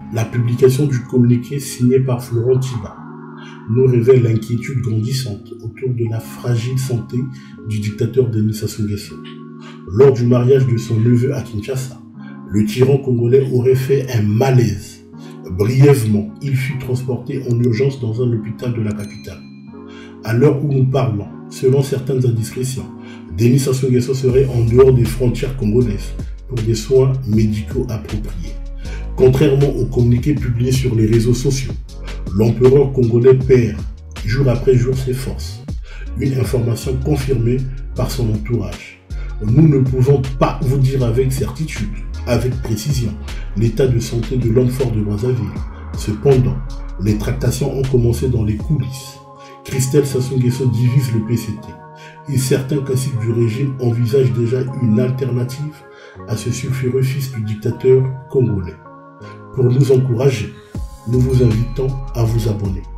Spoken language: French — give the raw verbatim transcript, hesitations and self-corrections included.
La publication du communiqué signé par Florent Tiba nous révèle l'inquiétude grandissante autour de la fragile santé du dictateur Denis Sassou Nguesso. Lors du mariage de son neveu à Kinshasa, le tyran congolais aurait fait un malaise. Brièvement, il fut transporté en urgence dans un hôpital de la capitale. À l'heure où nous parlons, selon certaines indiscrétions, Denis Sassou Nguesso serait en dehors des frontières congolaises pour des soins médicaux appropriés. Contrairement au communiqué publié sur les réseaux sociaux, l'empereur congolais perd jour après jour ses forces. Une information confirmée par son entourage. Nous ne pouvons pas vous dire avec certitude, avec précision, l'état de santé de l'homme fort de Brazzaville. Cependant, les tractations ont commencé dans les coulisses. Christelle Sassou Nguesso divise le P C T et certains caciques du régime envisagent déjà une alternative à ce sulfureux fils du dictateur congolais. Pour nous encourager, nous vous invitons à vous abonner.